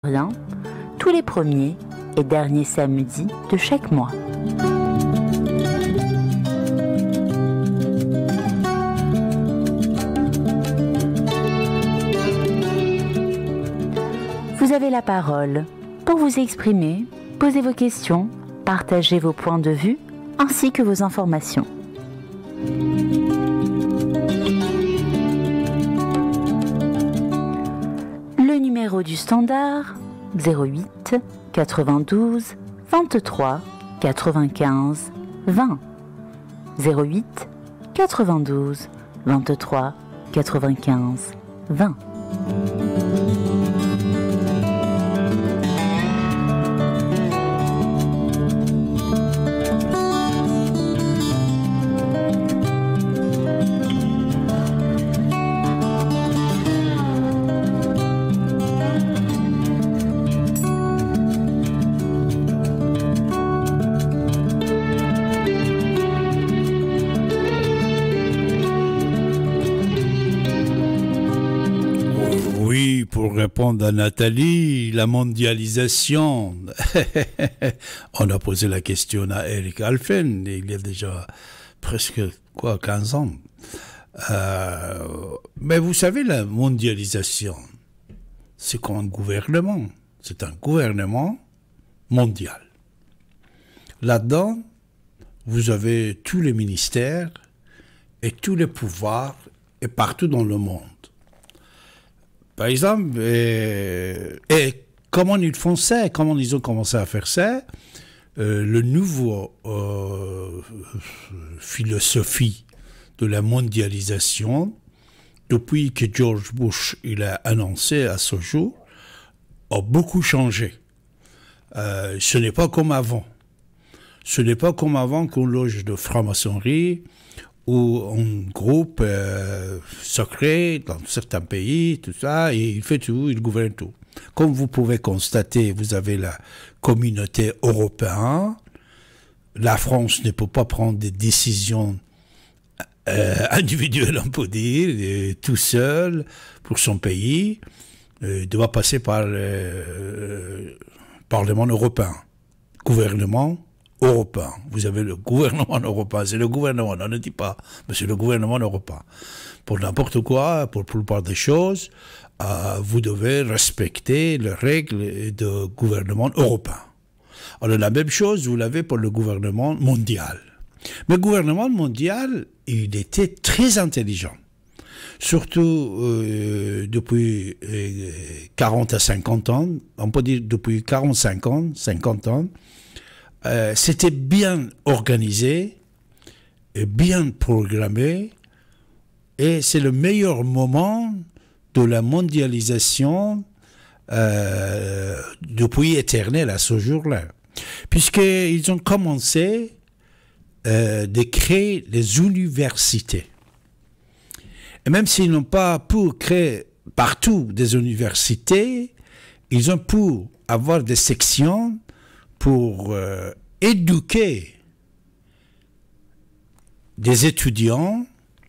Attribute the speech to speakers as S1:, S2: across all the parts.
S1: Rien, tous les premiers et derniers samedis de chaque mois. Vous avez la parole pour vous exprimer, poser vos questions, partager vos points de vue ainsi que vos informations. Le numéro du standard 08 92 23 95 20 08 92 23 95 20.
S2: Pour répondre à Nathalie, la mondialisation, on a posé la question à Eric Alphen, il y a déjà presque 15 ans. Mais vous savez, la mondialisation, c'est comme un gouvernement. C'est un gouvernement mondial. Là-dedans, vous avez tous les ministères et tous les pouvoirs et partout dans le monde. Par exemple, et comment ils font ça, comment ils ont commencé à faire ça, le nouveau philosophie de la mondialisation, depuis que George Bush il a annoncé à ce jour, a beaucoup changé. Ce n'est pas comme avant. Ce n'est pas comme avant qu'on loge de franc-maçonnerie, ou un groupe secret dans certains pays, tout ça, et il fait tout, il gouverne tout. Comme vous pouvez constater, vous avez la communauté européenne. La France ne peut pas prendre des décisions individuelles, on peut dire, tout seul pour son pays. Il doit passer par le Parlement européen, gouvernement européen. Vous avez le gouvernement européen, c'est le gouvernement, on ne dit pas, mais c'est le gouvernement européen. Pour n'importe quoi, pour la plupart des choses, vous devez respecter les règles du gouvernement européen. Alors la même chose, vous l'avez pour le gouvernement mondial. Mais le gouvernement mondial, il était très intelligent. Surtout depuis 40 à 50 ans, on peut dire depuis 45 ans, 50 ans, c'était bien organisé, et bien programmé, et c'est le meilleur moment de la mondialisation depuis éternel à ce jour-là. Puisqu'ils ont commencé de créer les universités. Et même s'ils n'ont pas pu créer partout des universités, ils ont pu avoir des sections pour éduquer des étudiants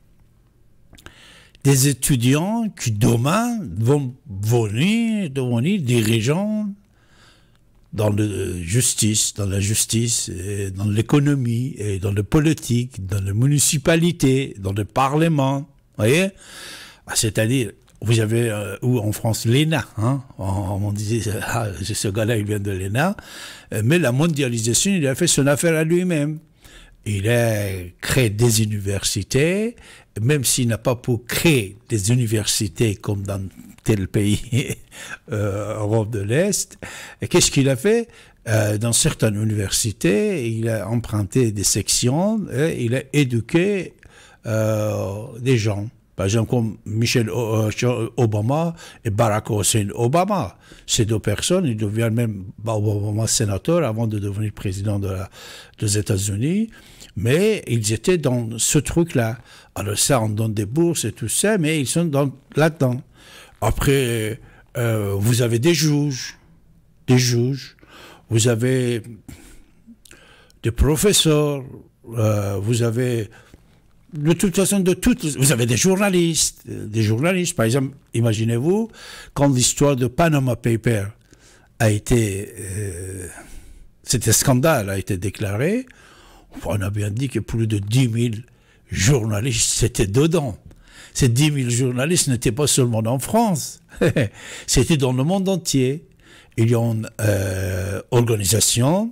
S2: qui demain vont venir devenir dirigeants dans la justice, et dans l'économie, et dans la politique, dans la municipalité, dans le parlement. Vous voyez? C'est-à-dire, vous avez, ou en France, l'ENA, hein? On disait, ce gars-là, il vient de l'ENA, mais la mondialisation, il a fait son affaire à lui-même. Il a créé des universités, même s'il n'a pas pu créer des universités comme dans tel pays, Europe de l'Est. Et qu'est-ce qu'il a fait? Dans certaines universités, il a emprunté des sections, et il a éduqué des gens. Par exemple, comme Michelle Obama et Barack Hussein Obama. Ces deux personnes, ils deviennent même Obama sénateur avant de devenir président des États-Unis. Mais ils étaient dans ce truc-là. Alors ça, on donne des bourses et tout ça, mais ils sont là-dedans. Après, vous avez des juges. Vous avez des professeurs. Vous avez... De toute façon, vous avez des journalistes. Par exemple, imaginez-vous, quand l'histoire de Panama Papers a été... cet scandale a été déclaré, on a bien dit que plus de 10 000 journalistes étaient dedans. Ces 10 000 journalistes n'étaient pas seulement en France, c'était dans le monde entier. Il y a une organisation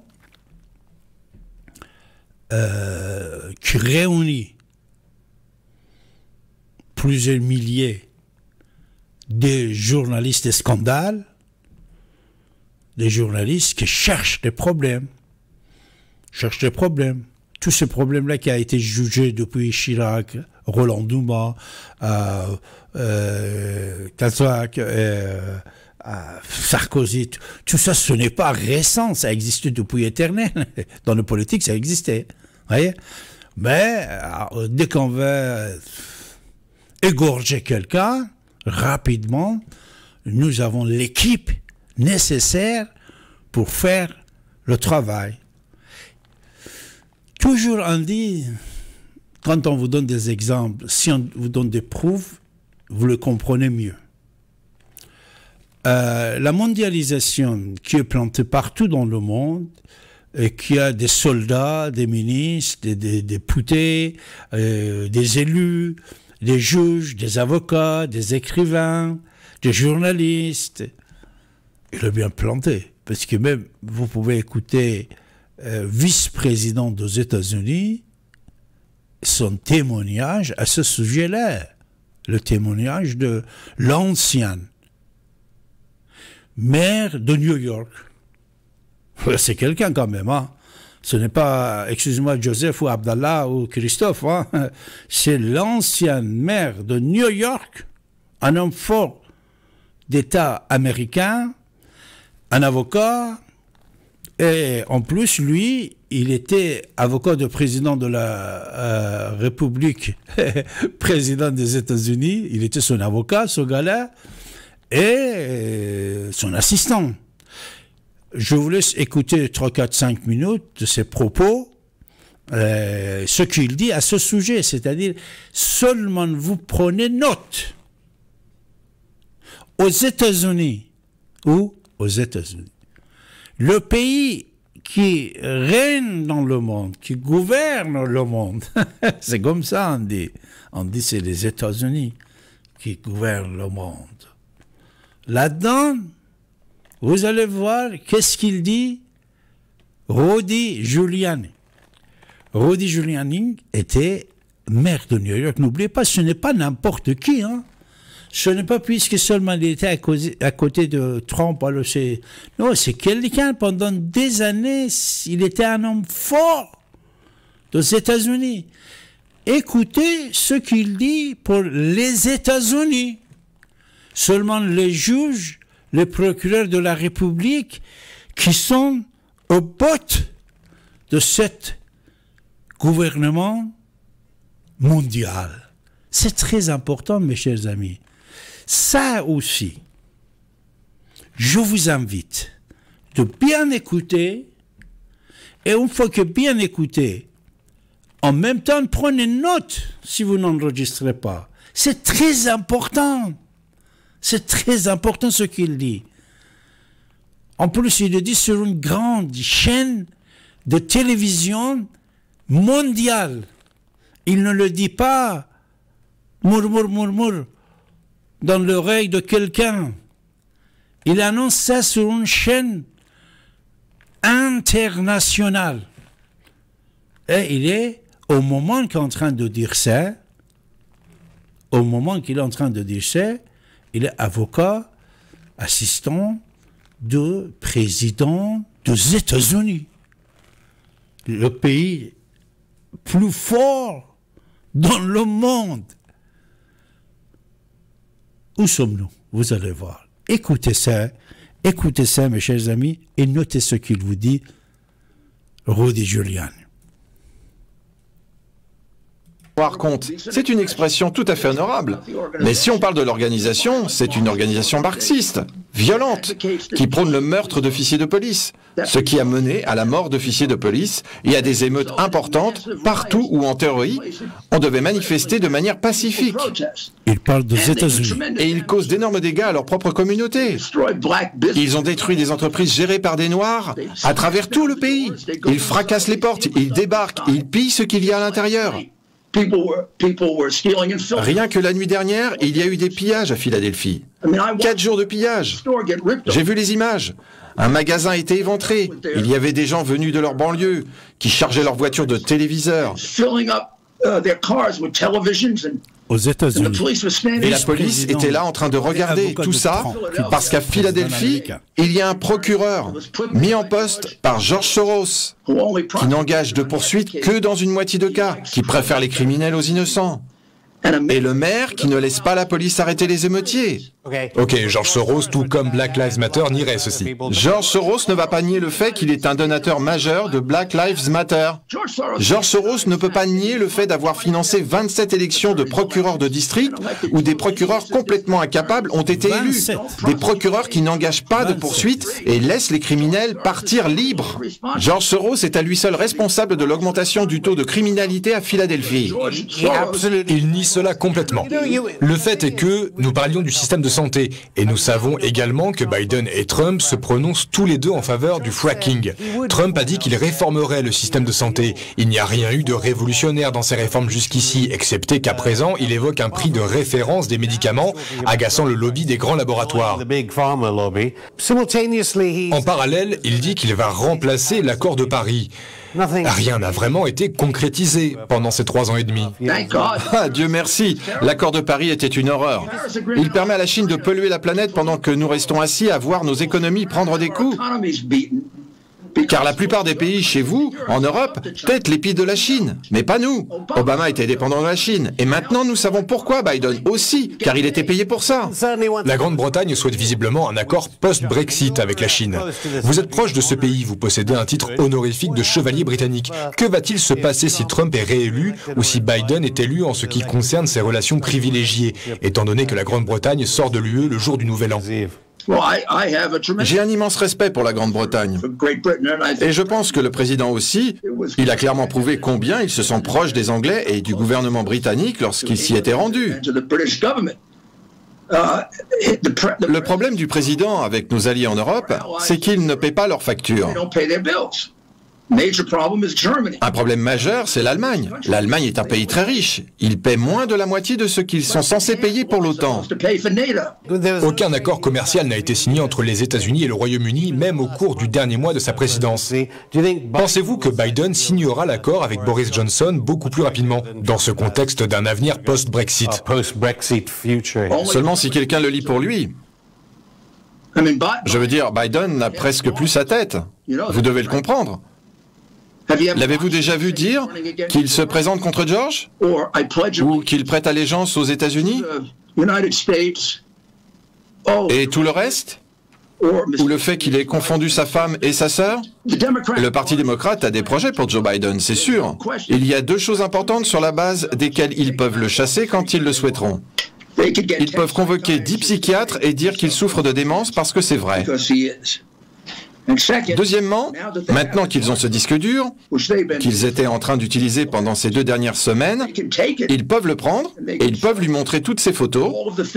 S2: qui réunit plusieurs milliers de journalistes de scandale, des journalistes qui cherchent des problèmes. Tous ces problèmes-là qui ont été jugés depuis Chirac, Roland Dumas, Cazac, Sarkozy, tout ça, ce n'est pas récent, ça existait depuis éternel. Dans le politique, ça existait. Voyez. Mais dès qu'on veut égorger quelqu'un, rapidement, nous avons l'équipe nécessaire pour faire le travail. Toujours on dit, quand on vous donne des exemples, si on vous donne des preuves, vous le comprenez mieux. La mondialisation qui est plantée partout dans le monde, et qui a des soldats, des ministres, des députés, des élus, des juges, des avocats, des écrivains, des journalistes, il est bien planté. Parce que même, vous pouvez écouter vice-président des États-Unis, son témoignage à ce sujet-là, le témoignage de l'ancienne maire de New York. C'est quelqu'un quand même, hein. Ce n'est pas, excusez-moi, Joseph ou Abdallah ou Christophe, hein. C'est l'ancienne maire de New York, un homme fort d'État américain, un avocat, et en plus, lui, il était avocat de président de la République, président des États-Unis, il était son avocat, ce gars-là, et son assistant. Je vous laisse écouter 3, 4, 5 minutes de ses propos, ce qu'il dit à ce sujet, c'est-à-dire seulement vous prenez note. Aux États-Unis, le pays qui règne dans le monde, qui gouverne le monde, c'est comme ça on dit c'est les États-Unis qui gouvernent le monde. Là-dedans, vous allez voir qu'est-ce qu'il dit Rudy Giuliani. Rudy Giuliani était maire de New York. N'oubliez pas, ce n'est pas n'importe qui, hein. Ce n'est pas puisque seulement il était à côté de Trump. Alors non, c'est quelqu'un, pendant des années, il était un homme fort aux États-Unis. Écoutez ce qu'il dit pour les États-Unis. Seulement les juges, les procureurs de la République qui sont au bout de cet gouvernement mondial. C'est très important, mes chers amis. Ça aussi, je vous invite de bien écouter, et une fois que bien écouté, en même temps, prenez note si vous n'enregistrez pas. C'est très important. C'est très important ce qu'il dit. En plus, il le dit sur une grande chaîne de télévision mondiale. Il ne le dit pas murmure dans l'oreille de quelqu'un. Il annonce ça sur une chaîne internationale. Et il est, au moment qu'il est en train de dire ça, il est avocat, assistant de président des États-Unis. Le pays plus fort dans le monde. Où sommes-nous? Vous allez voir. Écoutez ça, mes chers amis, et notez ce qu'il vous dit, Rudy Giuliani.
S3: Avoir compte, c'est une expression tout à fait honorable. Mais si on parle de l'organisation, c'est une organisation marxiste, violente, qui prône le meurtre d'officiers de police, ce qui a mené à la mort d'officiers de police et à des émeutes importantes partout où en théorie, on devait manifester de manière pacifique.
S2: Il parle des États-Unis.
S3: Et ils causent d'énormes dégâts à leur propre communauté. Ils ont détruit des entreprises gérées par des Noirs à travers tout le pays. Ils fracassent les portes, ils débarquent, ils pillent ce qu'il y a à l'intérieur. Rien que la nuit dernière, il y a eu des pillages à Philadelphie. 4 jours de pillage. J'ai vu les images. Un magasin a été éventré. Il y avait des gens venus de leur banlieue qui chargeaient leur voiture de téléviseurs.
S2: Aux États-Unis.
S3: Et la police était là en train de regarder tout ça parce qu'à Philadelphie, il y a un procureur mis en poste par George Soros qui n'engage de poursuite que dans une moitié de cas, qui préfère les criminels aux innocents. Et le maire qui ne laisse pas la police arrêter les émeutiers.
S4: Ok, George Soros, tout comme Black Lives Matter, nierait ceci.
S3: George Soros ne va pas nier le fait qu'il est un donateur majeur de Black Lives Matter. George Soros ne peut pas nier le fait d'avoir financé 27 élections de procureurs de district où des procureurs complètement incapables ont été élus. Des procureurs qui n'engagent pas de poursuite et laissent les criminels partir libres. George Soros est à lui seul responsable de l'augmentation du taux de criminalité à Philadelphie.
S4: Il nie cela complètement. Le fait est que nous parlions du système de santé et nous savons également que Biden et Trump se prononcent tous les deux en faveur du fracking. Trump a dit qu'il réformerait le système de santé. Il n'y a rien eu de révolutionnaire dans ces réformes jusqu'ici, excepté qu'à présent, il évoque un prix de référence des médicaments, agaçant le lobby des grands laboratoires. En parallèle, il dit qu'il va remplacer l'accord de Paris. Rien n'a vraiment été concrétisé pendant ces 3 ans et demi.
S3: Ah, Dieu merci, l'accord de Paris était une horreur. Il permet à la Chine de polluer la planète pendant que nous restons assis à voir nos économies prendre des coups. Car la plupart des pays chez vous, en Europe, têtent les pieds de la Chine, mais pas nous. Obama était dépendant de la Chine. Et maintenant, nous savons pourquoi Biden aussi, car il était payé pour ça.
S4: La Grande-Bretagne souhaite visiblement un accord post-Brexit avec la Chine. Vous êtes proche de ce pays, vous possédez un titre honorifique de chevalier britannique. Que va-t-il se passer si Trump est réélu ou si Biden est élu en ce qui concerne ses relations privilégiées, étant donné que la Grande-Bretagne sort de l'UE le jour du Nouvel An?
S3: J'ai un immense respect pour la Grande-Bretagne. Et je pense que le président aussi, il a clairement prouvé combien il se sent proche des Anglais et du gouvernement britannique lorsqu'il s'y était rendu. Le problème du président avec nos alliés en Europe, c'est qu'ils ne paient pas leurs factures. Un problème majeur, c'est l'Allemagne. L'Allemagne est un pays très riche. Ils paient moins de la moitié de ce qu'ils sont censés payer pour l'OTAN.
S4: Aucun accord commercial n'a été signé entre les États-Unis et le Royaume-Uni, même au cours du dernier mois de sa présidence. Pensez-vous que Biden signera l'accord avec Boris Johnson beaucoup plus rapidement, dans ce contexte d'un avenir post-Brexit?
S3: Seulement si quelqu'un le lit pour lui. Je veux dire, Biden n'a presque plus sa tête. Vous devez le comprendre. L'avez-vous déjà vu dire qu'il se présente contre George? Ou qu'il prête allégeance aux États-Unis? Et tout le reste? Ou le fait qu'il ait confondu sa femme et sa sœur? Le Parti démocrate a des projets pour Joe Biden, c'est sûr. Il y a 2 choses importantes sur la base desquelles ils peuvent le chasser quand ils le souhaiteront. Ils peuvent convoquer 10 psychiatres et dire qu'il souffre de démence parce que c'est vrai. Deuxièmement, maintenant qu'ils ont ce disque dur, qu'ils étaient en train d'utiliser pendant ces 2 dernières semaines, ils peuvent le prendre et ils peuvent lui montrer toutes ces photos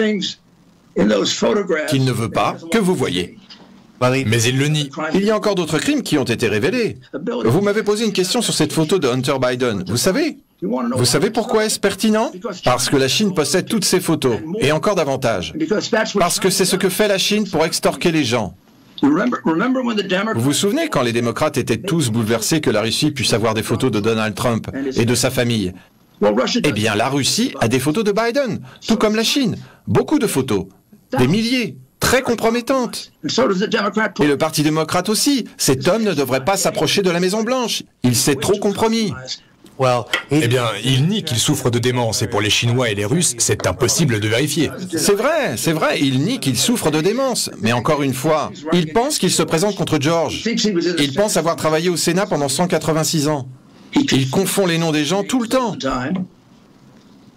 S3: qu'il ne veut pas que vous voyez.
S4: Mais il le nie.
S3: Il y a encore d'autres crimes qui ont été révélés. Vous m'avez posé une question sur cette photo de Hunter Biden. Vous savez pourquoi est-ce pertinent? Parce que la Chine possède toutes ces photos, et encore davantage. Parce que c'est ce que fait la Chine pour extorquer les gens. Vous vous souvenez quand les démocrates étaient tous bouleversés que la Russie puisse avoir des photos de Donald Trump et de sa famille? Eh bien, la Russie a des photos de Biden, tout comme la Chine. Beaucoup de photos. Des milliers. Très compromettantes. Et le Parti démocrate aussi. Cet homme ne devrait pas s'approcher de la Maison-Blanche. Il s'est trop compromis.
S4: Eh bien, il nie qu'il souffre de démence, et pour les Chinois et les Russes, c'est impossible de vérifier.
S3: C'est vrai, il nie qu'il souffre de démence. Mais encore une fois, il pense qu'il se présente contre George. Il pense avoir travaillé au Sénat pendant 186 ans. Il confond les noms des gens tout le temps.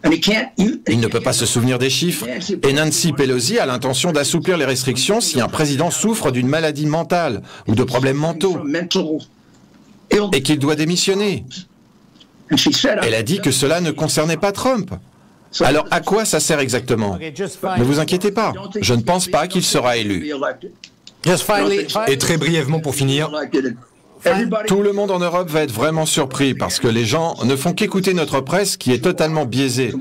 S3: Il ne peut pas se souvenir des chiffres. Et Nancy Pelosi a l'intention d'assouplir les restrictions si un président souffre d'une maladie mentale ou de problèmes mentaux et qu'il doit démissionner. Elle a dit que cela ne concernait pas Trump. Alors à quoi ça sert exactement? Ne vous inquiétez pas, je ne pense pas qu'il sera élu.
S4: Et très brièvement pour finir,
S3: Tout le monde en Europe va être vraiment surpris parce que les gens ne font qu'écouter notre presse qui est totalement biaisée.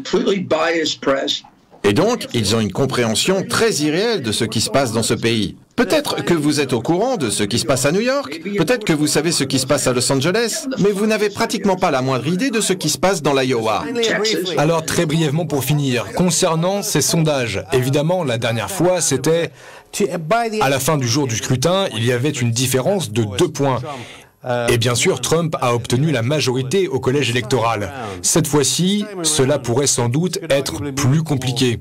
S3: Et donc, ils ont une compréhension très irréelle de ce qui se passe dans ce pays. Peut-être que vous êtes au courant de ce qui se passe à New York, peut-être que vous savez ce qui se passe à Los Angeles, mais vous n'avez pratiquement pas la moindre idée de ce qui se passe dans l'Iowa.
S4: alors très brièvement pour finir, concernant ces sondages, évidemment la dernière fois c'était, à la fin du jour du scrutin, il y avait une différence de 2 points. Et bien sûr, Trump a obtenu la majorité au collège électoral. Cette fois-ci, cela pourrait sans doute être plus compliqué.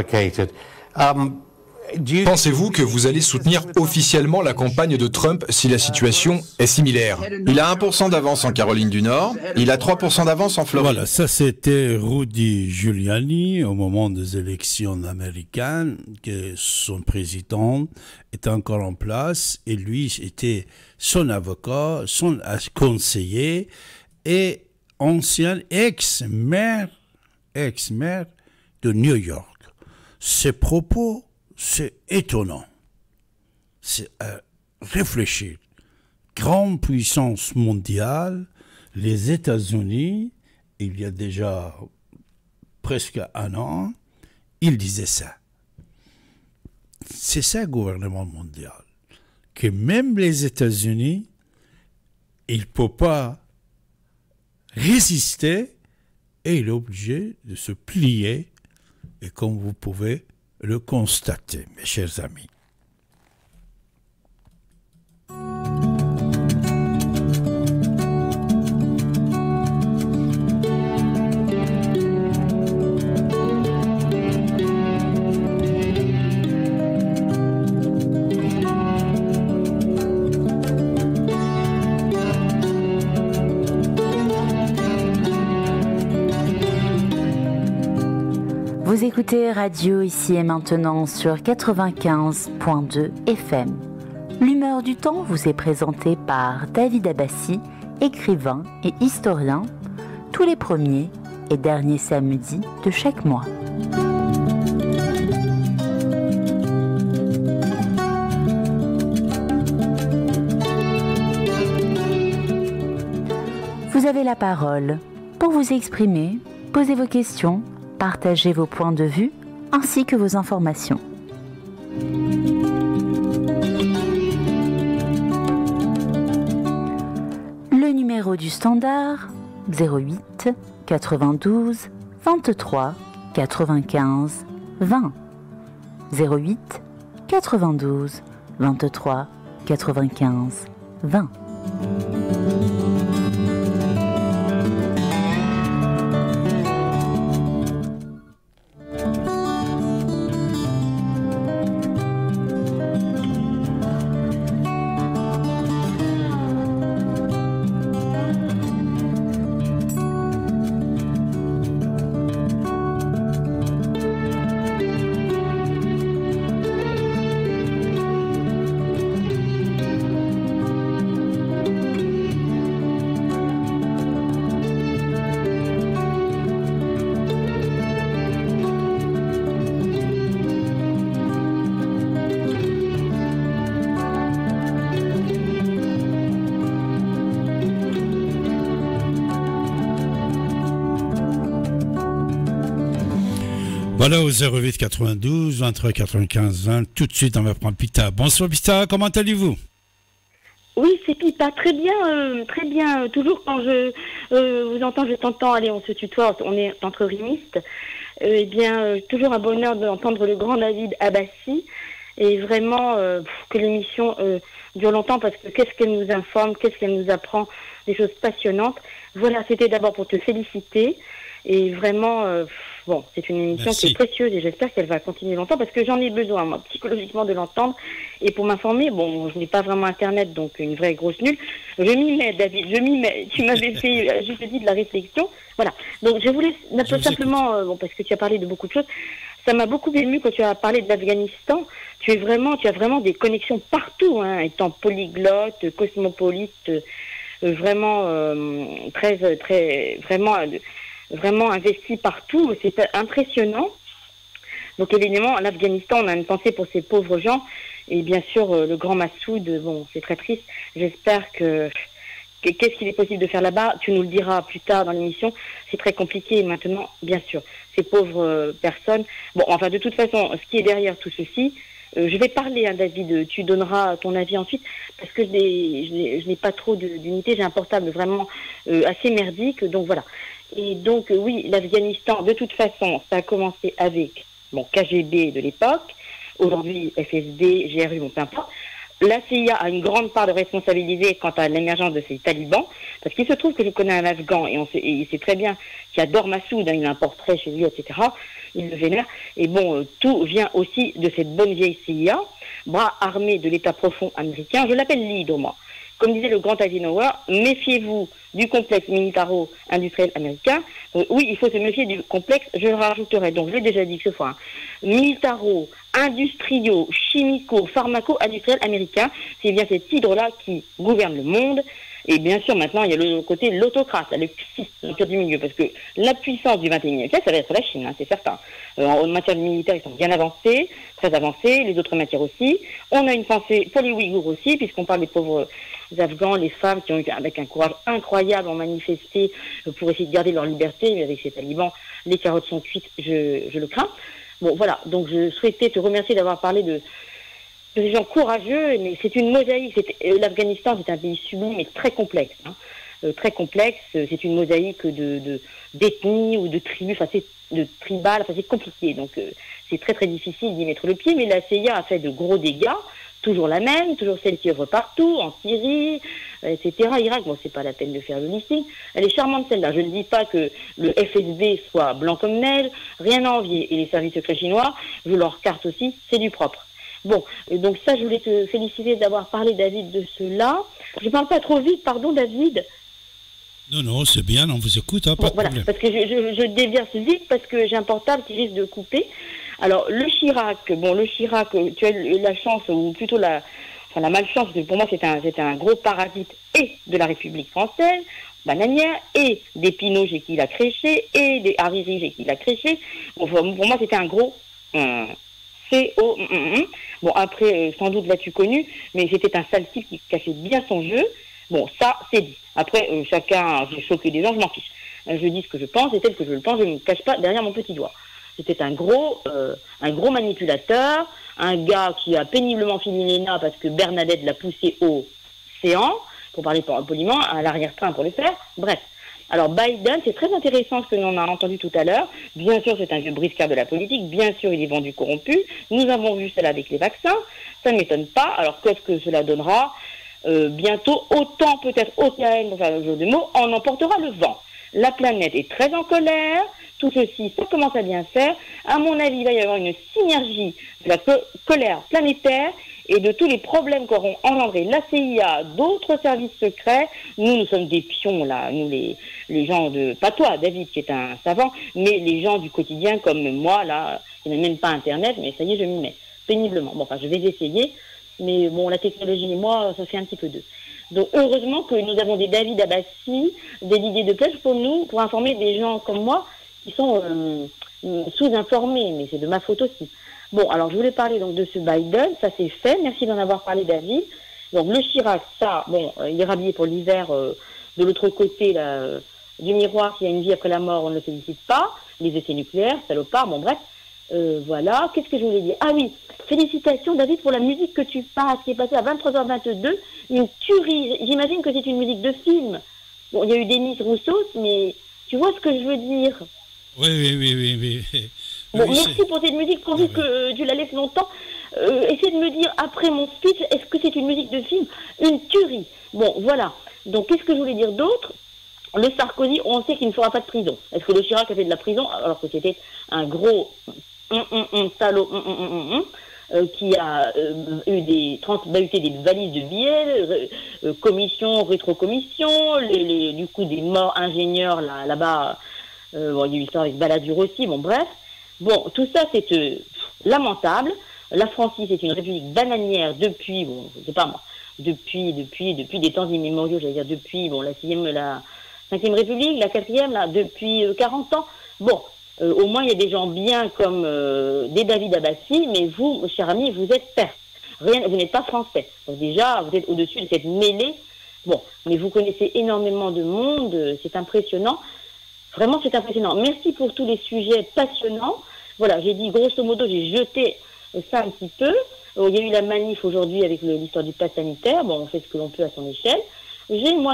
S4: Pensez-vous que vous allez soutenir officiellement la campagne de Trump si la situation est similaire?
S3: Il a 1% d'avance en Caroline du Nord, il a 3% d'avance en Floride.
S2: Voilà, ça c'était Rudy Giuliani au moment des élections américaines, que son président était encore en place et lui était son avocat, son conseiller et ancien ex-maire de New York. Ses propos, c'est étonnant. C'est à réfléchir. Grande puissance mondiale, les États-Unis, il y a déjà presque 1 an, il disait ça. C'est ça, le gouvernement mondial. Que même les États-Unis, il ne peut pas résister et il est obligé de se plier. Et comme vous pouvez le constater, mes chers amis.
S1: Vous écoutez Radio Ici et Maintenant sur 95.2 FM. L'humeur du temps vous est présentée par David Abbassi, écrivain et historien, tous les premiers et derniers samedis de chaque mois. Vous avez la parole pour vous exprimer, poser vos questions, partagez vos points de vue ainsi que vos informations. Le numéro du standard 08 92 23 95 20 08 92 23 95 20.
S2: Voilà au 08 92 23 95 20. Tout de suite, on va prendre Pita. Bonsoir Pita, comment allez-vous?
S5: Oui, c'est Pita, très bien, très bien. Toujours quand je vous entends, je t'entends, allez, on se tutoie, on est entre rimistes. Eh bien, toujours un bonheur d'entendre le grand David Abbassi. Et vraiment, que l'émission dure longtemps parce que qu'est-ce qu'elle nous informe, qu'est-ce qu'elle nous apprend, des choses passionnantes. Voilà, c'était d'abord pour te féliciter. Et vraiment, bon, c'est une émission qui est précieuse et j'espère qu'elle va continuer longtemps parce que j'en ai besoin, moi, psychologiquement, de l'entendre. Et pour m'informer, bon, je n'ai pas vraiment Internet, donc une vraie grosse nulle. Je m'y mets, David, je m'y mets. Tu m'avais fait, je te dis, de la réflexion. Voilà. Donc, je voulais simplement, bon, parce que tu as parlé de beaucoup de choses, ça m'a beaucoup ému quand tu as parlé de l'Afghanistan. Tu as vraiment des connexions partout, hein, étant polyglotte, cosmopolite, vraiment vraiment investi partout. C'est impressionnant. Donc évidemment, l'Afghanistan, on a une pensée pour ces pauvres gens. Et bien sûr, le grand Massoud, bon, c'est très triste. J'espère qu'est-ce qu'il est possible de faire là-bas? Tu nous le diras plus tard dans l'émission. C'est très compliqué maintenant, bien sûr. Ces pauvres personnes. Bon, enfin, de toute façon, ce qui est derrière tout ceci, je vais parler, hein, David, tu donneras ton avis ensuite, parce que je n'ai pas trop d'unité, j'ai un portable vraiment assez merdique, donc voilà. Et donc, oui, l'Afghanistan, de toute façon, ça a commencé avec KGB de l'époque, aujourd'hui FSB, GRU, peu importe. La CIA a une grande part de responsabilité quant à l'émergence de ces talibans, parce qu'il se trouve que je connais un Afghan, et il sait très bien qu'il adore Massoud, hein, il a un portrait chez lui, etc., il le vénère, et bon, tout vient aussi de cette bonne vieille CIA, bras armé de l'État profond américain, je l'appelle l'hydre, moi. Comme disait le grand Eisenhower, méfiez-vous du complexe militaro-industriel américain. Oui, il faut se méfier du complexe, je le rajouterai, donc je l'ai déjà dit ce fois, hein. Militaro, industriaux, chimico, pharmaco-industriel américain, c'est bien cet hydre-là qui gouverne le monde. Et bien sûr, maintenant, il y a le côté l'autocrate, le fils du milieu, parce que la puissance du 21e siècle, ça va être la Chine, hein, c'est certain. En matière militaire, ils sont bien avancés, très avancés, les autres matières aussi. On a une pensée pour les Ouïghours aussi, puisqu'on parle des pauvres Afghans, les femmes qui ont, avec un courage incroyable, ont manifesté pour essayer de garder leur liberté, mais avec ces talibans, les carottes sont cuites, je le crains. Bon, voilà, donc je souhaitais te remercier d'avoir parlé de ces gens courageux, mais c'est une mosaïque. L'Afghanistan, c'est un pays sublime et très complexe. Hein. Très complexe, c'est une mosaïque d'ethnies ou de tribus, enfin c'est de tribal, enfin c'est compliqué. Donc c'est très très difficile d'y mettre le pied, mais la CIA a fait de gros dégâts, toujours la même, toujours celle qui œuvre partout, en Syrie, etc. Irak, bon c'est pas la peine de faire le listing. Elle est charmante celle-là. Je ne dis pas que le FSB soit blanc comme neige, rien à envier. Et les services secrets chinois, je leur carte aussi, c'est du propre. Bon, donc ça, je voulais te féliciter d'avoir parlé, David, de cela. Je ne parle pas trop vite, pardon, David.
S2: Non, c'est bien, on vous écoute, hein, pas de problème. Parce que
S5: je déverse vite, parce que j'ai un portable qui risque de couper. Alors, le Chirac, tu as eu la chance, ou plutôt la malchance, pour moi, c'était un gros parasite, et de la République française, bananière, et des Pinochet qui l'a créché, et des Hariri qui l'a créché. Bon, pour moi, c'était un gros... Bon, après, sans doute l'as-tu connu, mais c'était un sale type qui cachait bien son jeu. Bon, ça, c'est dit. Après, chacun, j'ai choqué des gens, je m'en fiche. Je dis ce que je pense, et tel que je le pense, je ne me cache pas derrière mon petit doigt. C'était un gros manipulateur, un gars qui a péniblement fini l'ENA parce que Bernadette l'a poussé au séant, pour parler poliment, à l'arrière-train pour le faire. Bref. Alors Biden, c'est très intéressant ce que l'on a entendu tout à l'heure. Bien sûr, c'est un vieux briscard de la politique. Bien sûr, il est vendu corrompu. Nous avons vu cela avec les vaccins. Ça ne m'étonne pas. Alors, qu'est-ce que cela donnera bientôt? Autant peut-être OTAN, pour faire le jeu de mots, en emportera le vent. La planète est très en colère. Tout ceci, ça commence à bien faire. À mon avis, il va y avoir une synergie de la colère planétaire et de tous les problèmes qu'auront engendré la CIA, d'autres services secrets. Nous sommes des pions, là, nous les gens de... Pas toi, David, qui est un savant, mais les gens du quotidien comme moi, là, qui n'a même pas Internet, mais ça y est, je m'y mets, péniblement. Bon, enfin, je vais essayer, mais bon, la technologie et moi, ça fait un petit peu d'eux. Donc, heureusement que nous avons des David Abbassi, des Didier Deplèche pour nous, pour informer des gens comme moi, qui sont sous-informés, mais c'est de ma faute aussi. Bon, alors je voulais parler donc de ce Biden, ça c'est fait, merci d'en avoir parlé, David. Donc le Chirac, ça, bon, il est rhabillé pour l'hiver, de l'autre côté là, du miroir, s'il y a une vie après la mort, on ne le félicite pas, les essais nucléaires, salopard, bon bref, voilà, qu'est-ce que je voulais dire? Ah oui, félicitations David pour la musique que tu passes, qui est passée à 23h22, une tuerie, j'imagine que c'est une musique de film. Bon, il y a eu Denis Rousseau, mais tu vois ce que je veux dire?
S2: Oui.
S5: Bon, merci pour cette musique, pourvu que tu la laisses longtemps. Essaie de me dire, après mon speech, est-ce que c'est une musique de film? Une tuerie. Bon, voilà. Donc, qu'est-ce que je voulais dire d'autre? le Sarkozy, on sait qu'il ne fera pas de prison. Est-ce que le Chirac a fait de la prison alors que c'était un gros salaud qui a bahuté des valises de billets, commission, rétrocommission, du coup des morts ingénieurs là-bas, bon, il y a eu l'histoire avec Balladur aussi, bon bref. Bon, tout ça c'est lamentable. La Francie c'est une république bananière depuis, bon, je sais pas moi, depuis des temps immémoriaux, j'allais dire depuis, bon, la 5e République, la 4e, là, depuis 40 ans. Bon, au moins il y a des gens bien comme des David Abbassi, mais vous, cher ami, vous êtes perse. Vous n'êtes pas français. Donc déjà, vous êtes au-dessus de cette mêlée. Bon, mais vous connaissez énormément de monde, c'est impressionnant. Vraiment, c'est impressionnant. Merci pour tous les sujets passionnants. Voilà, j'ai dit, grosso modo, j'ai jeté ça un petit peu. Il y a eu la manif aujourd'hui avec l'histoire du pass sanitaire. Bon, on fait ce que l'on peut à son échelle. J'ai, moi,